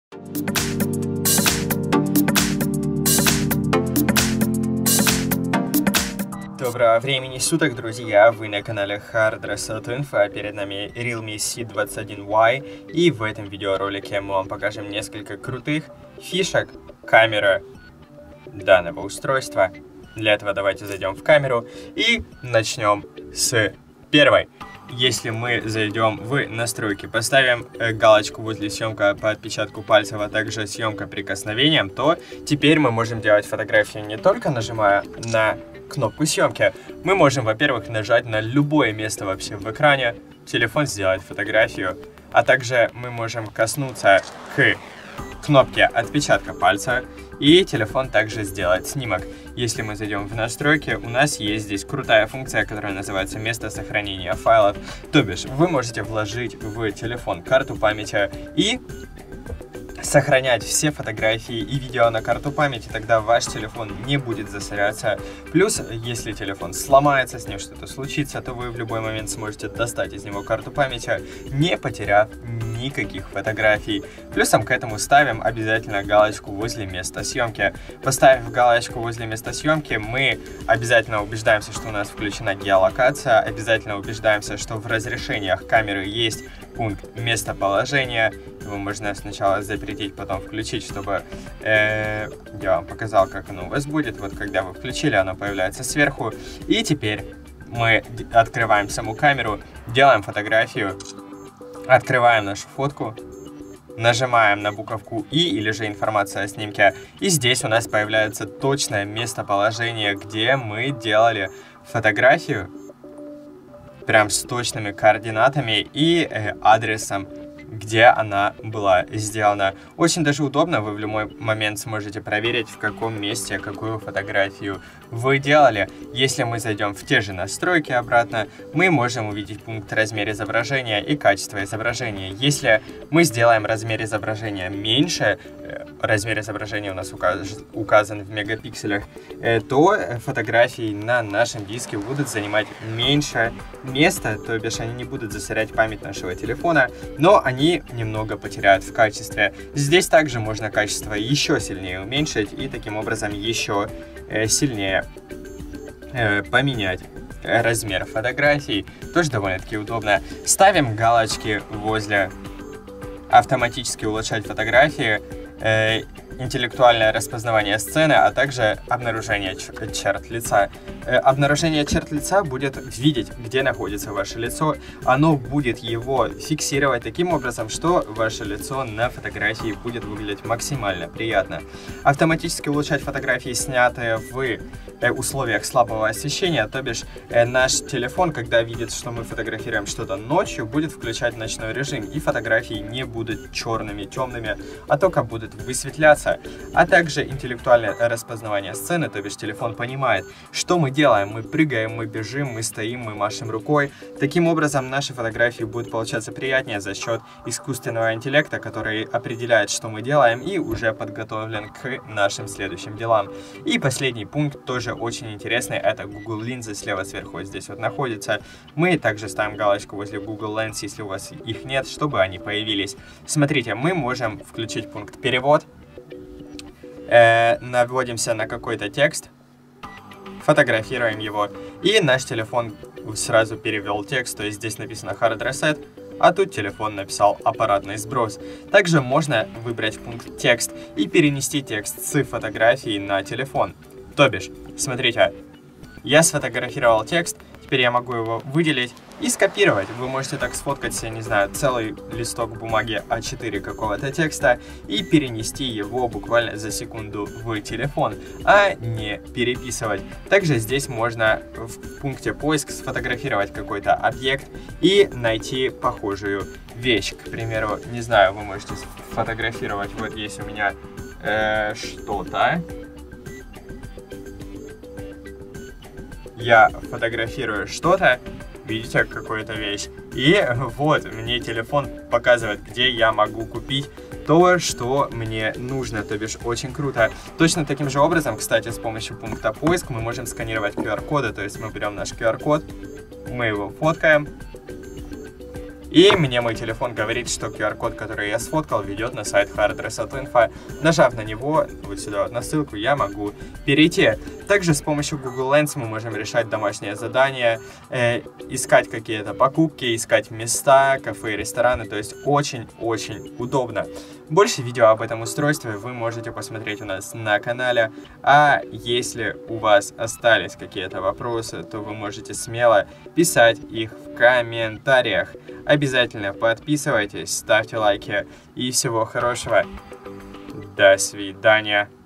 Доброго времени суток, друзья! Вы на канале Hard Reset Info, а перед нами Realme C21Y, и в этом видеоролике мы вам покажем несколько крутых фишек камеры данного устройства. Для этого давайте зайдем в камеру и начнем с первой. Если мы зайдем в настройки, поставим галочку возле съемка по отпечатку пальцев, а также съемка прикосновением, то теперь мы можем делать фотографии не только нажимая на кнопку съемки. Мы можем, во-первых, нажать на любое место вообще в экране, телефон сделает фотографию, а также мы можем коснуться к кнопке отпечатка пальца, и телефон также сделает снимок. Если мы зайдем в настройки, у нас есть здесь крутая функция, которая называется место сохранения файлов. То бишь, вы можете вложить в телефон карту памяти и сохранять все фотографии и видео на карту памяти, тогда ваш телефон не будет засоряться. Плюс, если телефон сломается, с ним что-то случится, то вы в любой момент сможете достать из него карту памяти, не потеряв никаких фотографий. Плюсом к этому ставим обязательно галочку возле места съемки. Поставив галочку возле места съемки, мы обязательно убеждаемся, что у нас включена геолокация, обязательно убеждаемся, что в разрешениях камеры есть пункт местоположения. Его можно сначала запретить, потом включить, чтобы я вам показал, как оно у вас будет. Вот когда вы включили, оно появляется сверху. И теперь мы открываем саму камеру, делаем фотографию, открываем нашу фотку, нажимаем на буковку «И» или же информация о снимке. И здесь у нас появляется точное местоположение, где мы делали фотографию, прям с точными координатами и адресом, где она была сделана. Очень даже удобно, вы в любой момент сможете проверить, в каком месте какую фотографию вы делали. Если мы зайдем в те же настройки обратно, мы можем увидеть пункт размер изображения и качество изображения. Если мы сделаем размер изображения меньше, размер изображения у нас указан в мегапикселях, то фотографии на нашем диске будут занимать меньше места, то бишь они не будут засорять память нашего телефона, но они немного потеряют в качестве. Здесь также можно качество еще сильнее уменьшить и таким образом еще сильнее поменять размер фотографий. Тоже довольно-таки удобно. Ставим галочки возле «Автоматически улучшать фотографии», интеллектуальное распознавание сцены, а также обнаружение черт лица. Обнаружение черт лица будет видеть, где находится ваше лицо. Оно будет его фиксировать таким образом, что ваше лицо на фотографии будет выглядеть максимально приятно. Автоматически улучшать фотографии, снятые в условиях слабого освещения, то бишь наш телефон, когда видит, что мы фотографируем что-то ночью, будет включать ночной режим, и фотографии не будут черными, темными, а только будут высветляться. А также интеллектуальное распознавание сцены, то бишь телефон понимает, что мы делаем. Мы прыгаем, мы бежим, мы стоим, мы машем рукой. Таким образом, наши фотографии будут получаться приятнее за счет искусственного интеллекта, который определяет, что мы делаем, и уже подготовлен к нашим следующим делам. И последний пункт, тоже очень интересный, это Google линзы, слева сверху вот здесь вот находится. Мы также ставим галочку возле Google Lens, если у вас их нет, чтобы они появились. Смотрите, мы можем включить пункт «Перевод», наводимся на какой-то текст, фотографируем его, и наш телефон сразу перевел текст, то есть здесь написано Hard Reset, а тут телефон написал аппаратный сброс. Также можно выбрать пункт «Текст» и перенести текст с фотографии на телефон. То бишь, смотрите, я сфотографировал текст, теперь я могу его выделить и скопировать. Вы можете так сфоткать себе, не знаю, целый листок бумаги А4 какого-то текста и перенести его буквально за секунду в телефон, а не переписывать. Также здесь можно в пункте поиск сфотографировать какой-то объект и найти похожую вещь. К примеру, не знаю, вы можете сфотографировать, вот есть у меня что-то. Я фотографирую что-то, видите, какую-то вещь. И вот мне телефон показывает, где я могу купить то, что мне нужно, то бишь очень круто. Точно таким же образом, кстати, с помощью пункта поиск мы можем сканировать QR-коды, то есть мы берем наш QR-код, мы его фоткаем, И мне мой телефон говорит, что QR-код, который я сфоткал, ведет на сайт Hardress.info. Нажав на него, вот сюда вот на ссылку, я могу перейти. Также с помощью Google Lens мы можем решать домашние задания, искать какие-то покупки, искать места, кафе, рестораны, то есть очень-очень удобно. Больше видео об этом устройстве вы можете посмотреть у нас на канале, а если у вас остались какие-то вопросы, то вы можете смело писать их в комментариях. Обязательно подписывайтесь, ставьте лайки и всего хорошего. До свидания.